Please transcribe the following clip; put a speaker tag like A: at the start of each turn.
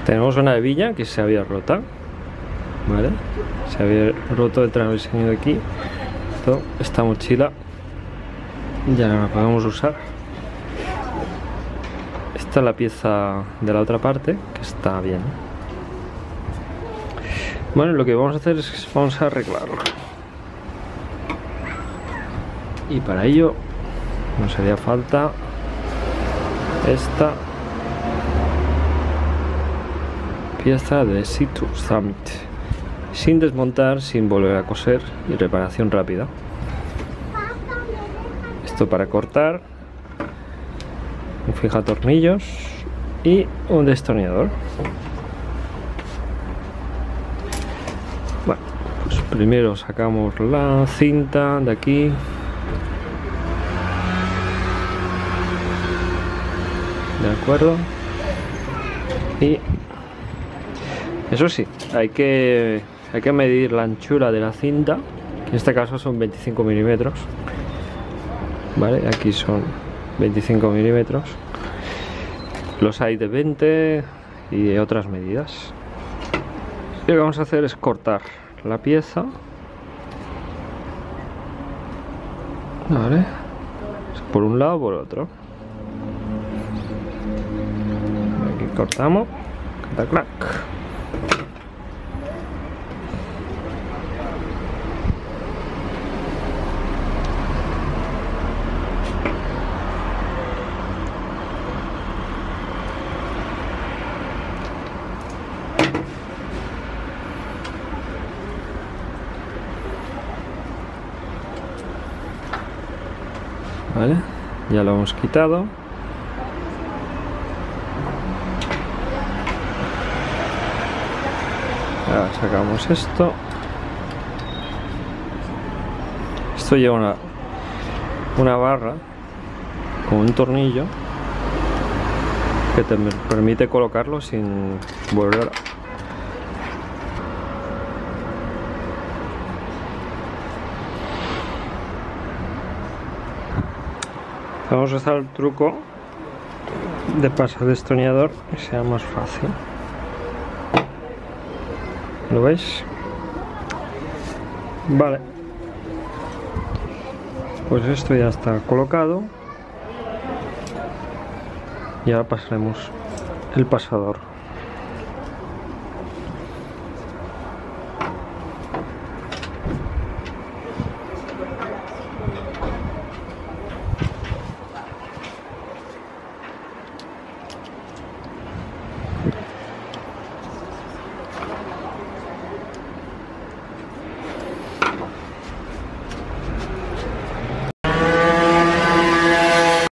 A: Tenemos una hebilla que se había rota, ¿vale? Se había roto el travesaño de aquí. Esta mochila ya no la podemos usar. Esta es la pieza de la otra parte, que está bien. Bueno, lo que vamos a hacer es vamos a arreglarlo. Y para ello nos haría falta esta pieza de Situ Summit, sin desmontar, sin volver a coser, y reparación rápida. Esto para cortar, un fijatornillos y un destornillador. Bueno, pues primero sacamos la cinta de aquí. De acuerdo. Y eso sí, hay que medir la anchura de la cinta, que en este caso son 25 milímetros. Vale, aquí son 25 milímetros. Los hay de 20 y de otras medidas. Y lo que vamos a hacer es cortar la pieza. Vale, por un lado o por otro. Aquí cortamos. Clac. Vale, ya lo hemos quitado. Ahora sacamos esto. Esto lleva una barra con un tornillo que te permite colocarlo sin volver a... Vamos a usar el truco de pasar destornillador que sea más fácil. ¿Lo veis? Vale. Pues esto ya está colocado. Y ahora pasaremos el pasador.